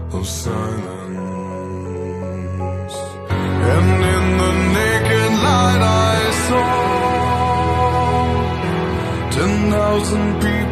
of silence. And in the naked light I saw 10,000 people